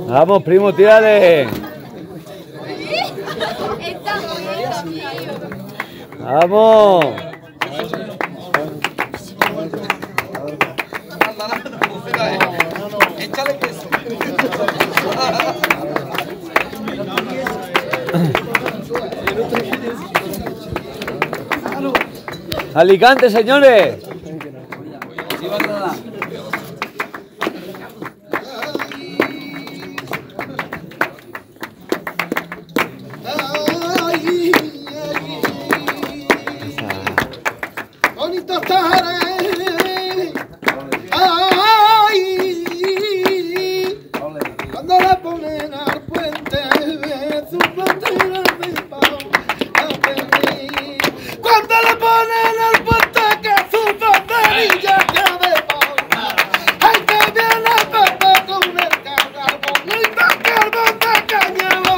Vamos, primo, tírale. Vamos. Échale queso. Alicante, señores. Bonito estaré. Cuando le ponen al puente su bandera de pau. Cuando le ponen al puente que su banderilla quede de pau. Ay, que viene Pepe con el cargado y que el bonde cañero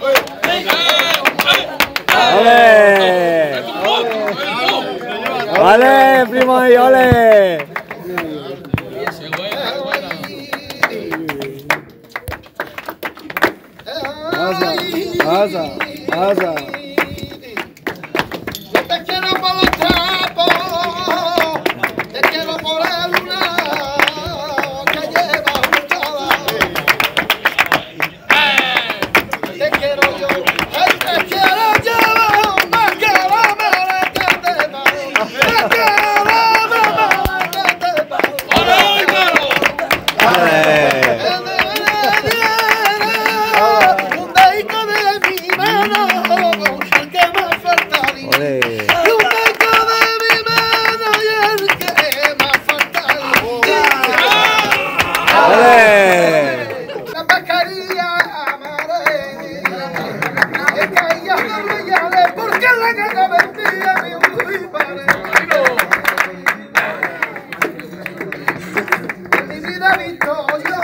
¡Ole! ¡Vale, primo! ¡Y ole! Pasa. Yo te quiero por los trapos, te quiero por el lunar que lleva juntada. Te quiero yo, te quiero yo, más que la madre que te parió. Más que la madre que te parió. Un dedito de mi mano, el que más faltaría. Ole. Y un dedito de mi mano y el que más faltaría. ¡Ole! La mascarilla amarilla, es que ella no me llame porque la caga vendía mi muy pareja. En mi vida he visto yo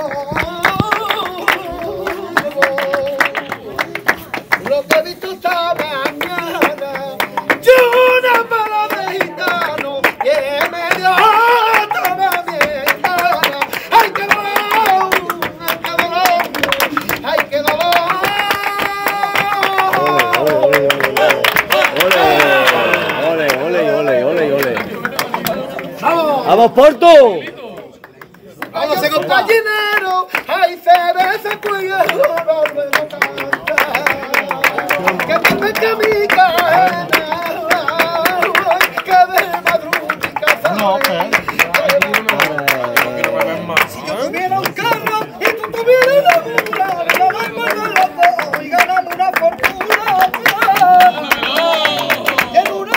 lo que he visto esta mañana. Yo una bala de gitano que me dio toda mi hermana. ¡Ay, qué dolor! ¡Ay, qué dolor! ¡Ay, qué dolor! ¡Ole! ¡Vamos, Porto! ¡Vamos, compañero! ¡Ay, cerveza, cuello, volver a cantar! ¡Que te mete a mi cadena! ¡Ay, que de madrugada casa! Si yo tuviera un carro y tú tuvieras una mula, la vamos a los dos y ganamos una fortuna. Y en una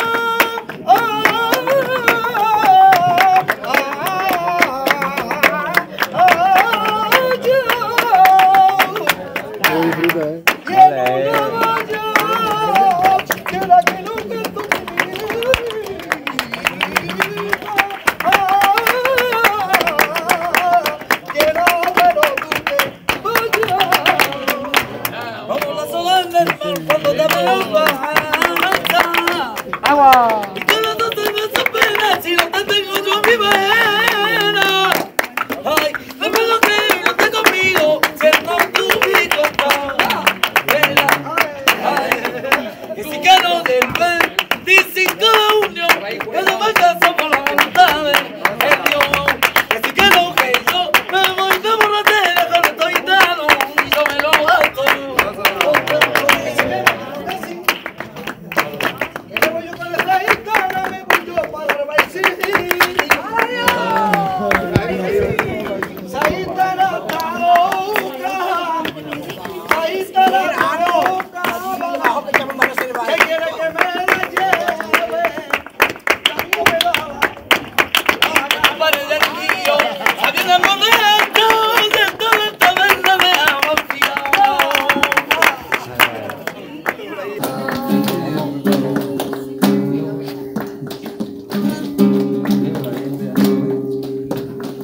¡Agua! Y que los dos tenemos pena si no te tengo yo en mi vena. Ay, dame lo que no está conmigo, siendo tú mi compa. Ay, y si quiero del 25 de junio, que no me caso por la voluntad de Dios. Que si quiero que yo me voy de borrachera con estos gitanos y yo me lo gasto.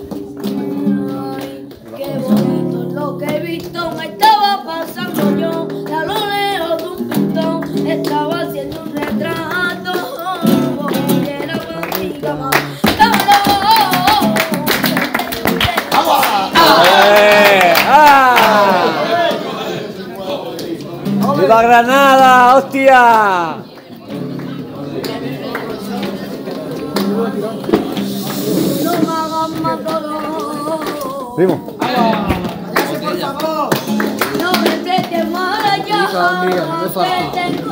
Qué bonito lo que he visto me estaba pasando yo. ¡Viva Granada, hostia! Primo. No me trates mal allá, que tengo